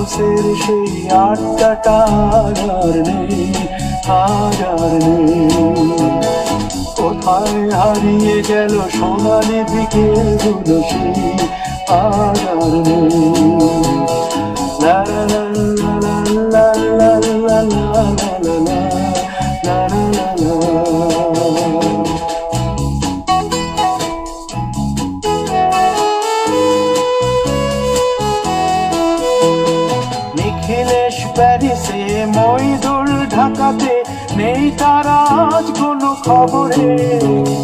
প্যারিসের সেই আড্ডাটা আর নেই, আর নেই। কোথায় হারিয়ে গেল সোনালি বিকেলগুলো সেই আর নেই। লা লা লা লা লা লা লা লা লা লা লা লা লা। নিখিলেশ প্যারিসে, মইদুল ঢাকাতে, নেই তার আজ কোনো খবরে।